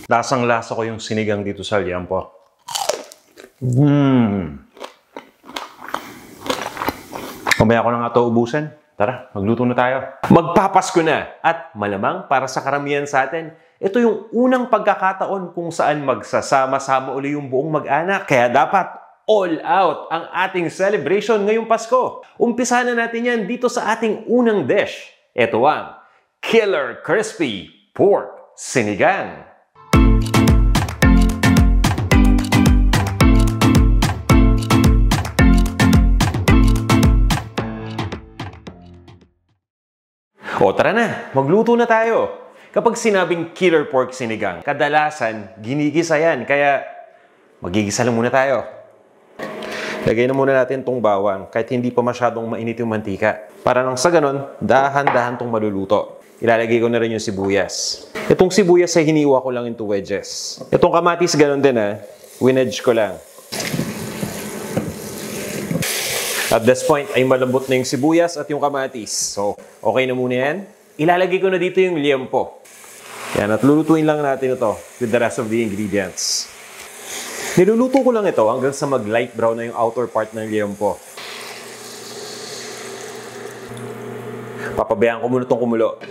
Lasang-lasa ko yung sinigang dito sa liempo. Mamaya ko na nga ito ubusin. Tara, magluto na tayo. Magpapasko na! At malamang para sa karamihan sa atin, ito yung unang pagkakataon kung saan magsasama-sama uli yung buong mag-anak. Kaya dapat all out ang ating celebration ngayong Pasko. Umpisa na natin yan dito sa ating unang dish. Ito ang Killer Crispy Pork Sinigang. O tara na, magluto na tayo. Kapag sinabing killer pork sinigang, kadalasan ginigisa yan. Kaya magigisa lang muna tayo. Lagay na muna natin tong bawang kahit hindi pa masyadong mainit yung mantika. Para nang sa ganon, dahan-dahan tong maluluto. Ilalagay ko na rin yung sibuyas. Itong sibuyas ay hiniwa ko lang into wedges. Itong kamatis ganon din winedge ko lang. At this point ay malambot na yung sibuyas at yung kamatis. So, okay na muna yan. Ilalagay ko na dito yung liempo. Yan, at lulutuin lang natin ito with the rest of the ingredients. Niluluto ko lang ito hanggang sa mag-light brown na yung outer part ng liempo. Papabayaan ko muna itong kumulo.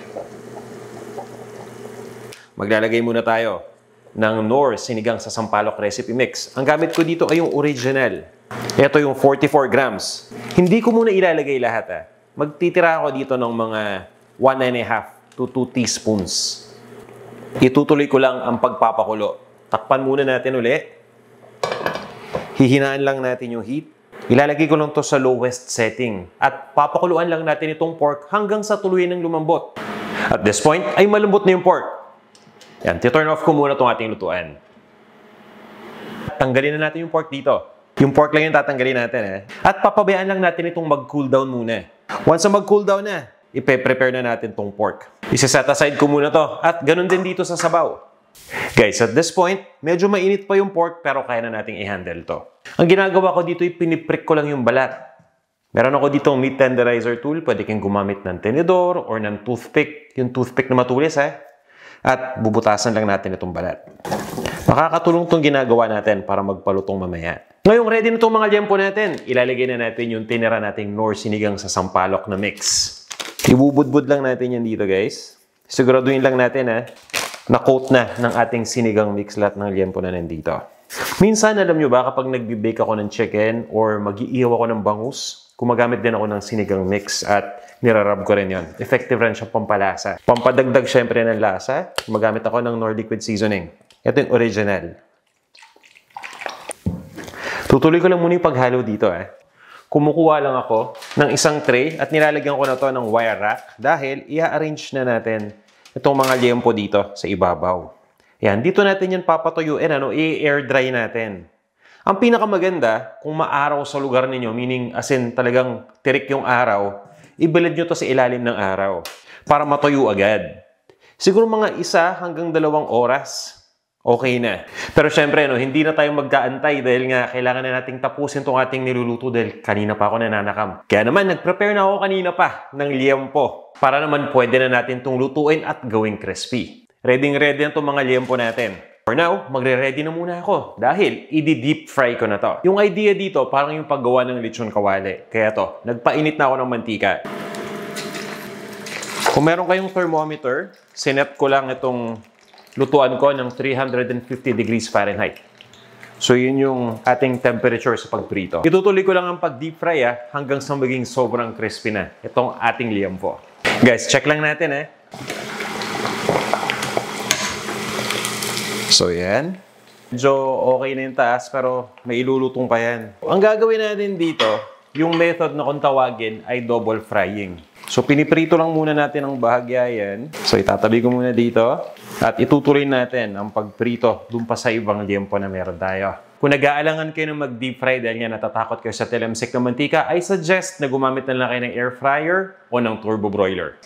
Maglalagay muna tayo ng Knorr Sinigang sa Sampalok Recipe Mix. Ang gamit ko dito ay yung original. Ito yung 44 grams. Hindi ko muna ilalagay lahat. Magtitira ako dito ng mga 1.5 to 2 teaspoons. Itutuloy ko lang ang pagpapakulo. Takpan muna natin uli. Hihinaan lang natin yung heat. Ilalagay ko lang to sa lowest setting. At papakuluan lang natin itong pork hanggang sa tuluyan ng lumambot. At this point ay malambot na yung pork. Yan, titurn off ko muna itong ating lutuan. Tanggalin na natin yung pork dito. Yung pork lang yung tatanggalin natin. At papabayaan lang natin itong mag-cool down muna. Once na mag-cool down na, ipe-prepare na natin itong pork. Isa-set aside ko muna to. At ganun din dito sa sabaw. Guys, at this point, medyo mainit pa yung pork pero kaya na nating i-handle to. Ang ginagawa ko dito ay piniprick ko lang yung balat. Meron ako dito meat tenderizer tool. Pwede kang gumamit ng tenedor or ng toothpick. Yung toothpick na matulis At bubutasan lang natin itong balat. Makakatulong itong ginagawa natin para magpalutong mamaya. Ngayong ready na itong mga liempo natin, ilalagay na natin yung tinira nating Knorr Sinigang sa Sampalok na mix. Ibubudbud lang natin yan dito guys. Siguraduhin lang natin na-coat na ng ating sinigang mix lahat ng liempo na nandito. Minsan alam nyo ba kapag nagbe-bake ako ng chicken or mag-iihaw ako ng bangus, gumagamit din ako ng sinigang mix at nirarab ko rin yon. Effective rin siya pampalasa. Pampadagdag syempre ng lasa, gumagamit ako ng Knorr liquid seasoning. Ito yung original. Tutuloy ko lang muna yung paghalo dito Kumukuha lang ako ng isang tray at nilalagyan ko na to ng wire rack dahil i-arrange na natin itong mga liempo dito sa ibabaw. Yan, dito natin yan papatuyuin, i-air dry natin. Ang pinakamaganda, kung maaraw sa lugar ninyo, meaning as in talagang tirik yung araw, ibilad nyo to sa ilalim ng araw para matuyo agad. Siguro mga 1 hanggang 2 oras. Okay na. Pero syempre, hindi na tayo magkaantay dahil nga kailangan na nating tapusin itong ating niluluto dahil kanina pa ako nananakam. Kaya naman, nag-prepare na ako kanina pa ng liempo para naman pwede na natin itong lutuin at gawing crispy. Ready na itong mga liempo natin. For now, magre-ready na muna ako dahil i-deep fry ko na to. Yung idea dito, parang yung paggawa ng lechon kawali. Kaya to, nagpainit na ako ng mantika. Kung meron kayong thermometer, sinet ko lang itong lutuan ko ng 350 degrees Fahrenheit. So, yun yung ating temperature sa pagprito. Itutuloy ko lang ang pag-deep fry hanggang sa maging sobrang crispy na itong ating liempo. Guys, check lang natin So, yan. Medyo okay na yung taas pero may ilulutong pa yan. Ang gagawin natin dito, yung method na kung tawagin ay double frying. So, piniprito lang muna natin ang bahagya yan. So, itatabi ko muna dito. At itutuloy natin ang pagprito dun pa sa ibang liempo na meron tayo. Kung nag-aalangan kayo ng mag-deep fry dahil nga natatakot kayo sa telemsik na mantika, I suggest na gumamit na lang kayo ng air fryer o ng turbo broiler.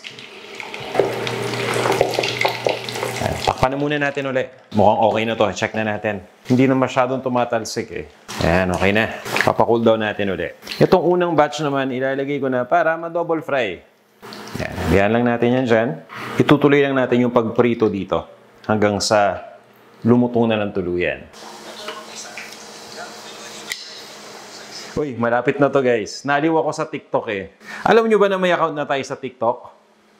Takpan na muna natin ulit. Mukhang okay na to. Check na natin. Hindi na masyadong tumatalsik Ayan, okay na. Papacool down natin ulit. Itong unang batch naman, ilalagay ko na para ma-double fry. Yan lang natin yan dyan. Itutuloy lang natin yung pagprito dito hanggang sa lumuto na ng tuluyan. Uy, malapit na to guys. Naliw ako sa TikTok eh. Alam nyo ba na may account na tayo sa TikTok?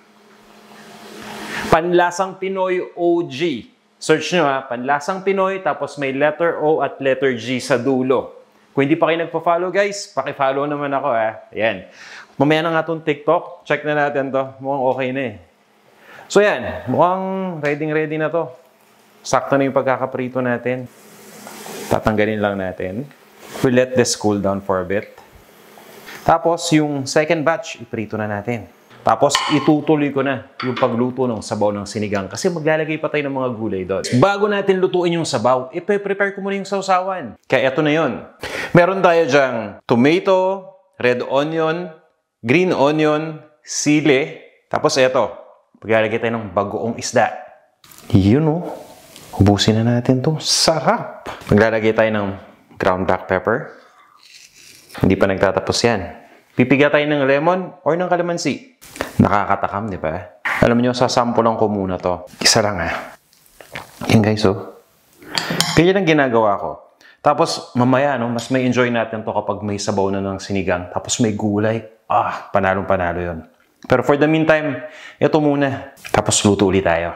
Panlasang Pinoy OG. Search nyo ha, Panlasang Pinoy, tapos may letter O at letter G sa dulo. Kung hindi pa kayo nagpa-follow guys, paki-follow naman ako ha. Ayan. Mamaya na nga itong TikTok. Check na natin to. Mukhang okay na eh. So yan, mukhang ready na to. Sakto na yung pagkakaprito natin. Tatanggalin lang natin. We'll let this cool down for a bit. Tapos, yung second batch, iprito na natin. Tapos, itutuloy ko na yung pagluto ng sabaw ng sinigang kasi maglalagay pa tayo ng mga gulay doon. Bago natin lutuin yung sabaw, ipe-prepare ko muna yung sausawan. Kaya ito na yun. Meron tayo dyang tomato, red onion, green onion, sili. Tapos ito, maglalagay tayo ng bagoong isda. Yun o. Ubusin na natin to. Sarap! Maglalagay tayo ng ground black pepper. Hindi pa nagtatapos yan. Pipiga tayo ng lemon or ng kalamansi. Nakakatakam, di ba? Alam niyo, sasampulan ko muna to. Isa lang ha. Yan guys, oh. Kaya ang ginagawa ko. Tapos, mamaya, no, mas may enjoy natin to kapag may sabaw na ng sinigang. Tapos may gulay. Ah, panalong-panalo yun. Pero for the meantime, ito muna. Tapos luto ulit tayo.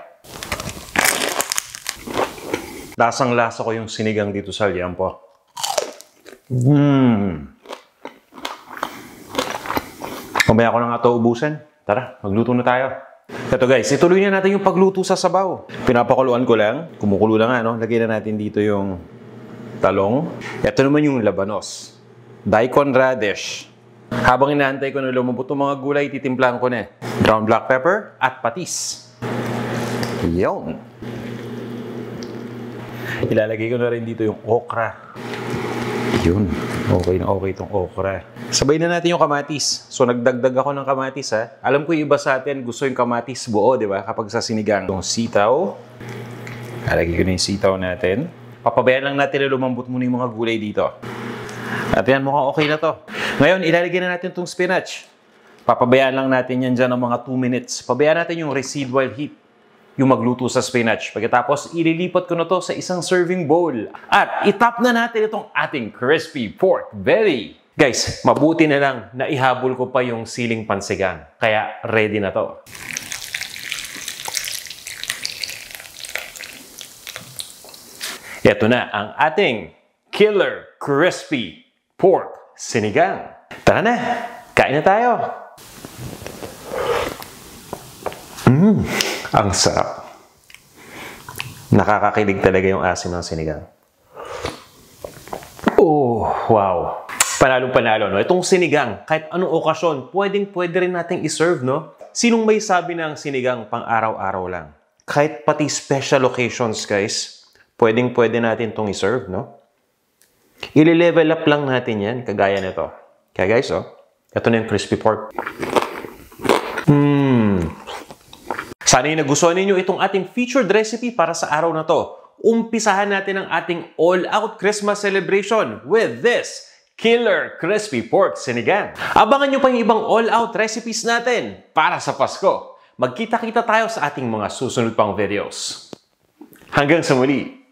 Lasang-lasa ko yung sinigang dito sa liampo. Mamaya ko na nga ito ubusan. Tara, magluto na tayo. Ito guys, ituloy na natin yung pagluto sa sabaw. Pinapakuluan ko lang. Kumukulo lang nga, no? Lagyan na natin dito yung talong. Ito naman yung labanos. Daikon radish. Habang inaantay ko na lumabot yung mga gulay, titimplahan ko na. Ground black pepper at patis. Yun. Ilalagay ko na rin dito yung okra. Yun. Okay na okay itong okra. Sabay na natin yung kamatis. So, nagdagdag ako ng kamatis, ha. Alam ko yung iba sa atin gusto yung kamatis buo, di ba? Kapag sa sinigang. Yung sitaw. Ilalagay ko na yung sitaw natin. Papabayaan lang natin na lumambot muna yung mga gulay dito. At yan, mukhang okay na to. Ngayon, ilalagay na natin itong spinach. Papabayaan lang natin yan dyan ng mga 2 minutes. Pabayaan natin yung residual heat. Yung magluto sa spinach. Pagkatapos, ililipat ko na to sa isang serving bowl. At itap na natin itong ating crispy pork belly. Guys, mabuti na lang na ihabol ko pa yung siling pansigang. Kaya ready na to. Ito na ang ating killer crispy pork sinigang. Tara na, kain na tayo. Ang sarap. Nakakakilig talaga yung asim ng sinigang. Oh, wow. Panalong-panalo, no? Itong sinigang, kahit anong okasyon, pwede rin nating iserve, no? Sinong may sabi ng sinigang pang araw-araw lang? Kahit pati special occasions, guys, pwede natin itong iserve, no? I-level up lang natin yan, kagaya nito. Kaya guys, oh, ito na yung crispy pork. Sana yung nagustuhan ninyo itong ating featured recipe para sa araw na to. Umpisahan natin ang ating all-out Christmas celebration with this killer crispy pork sinigang. Abangan nyo pa yung ibang all-out recipes natin para sa Pasko. Magkita-kita tayo sa ating mga susunod pang videos. Hanggang sa muli!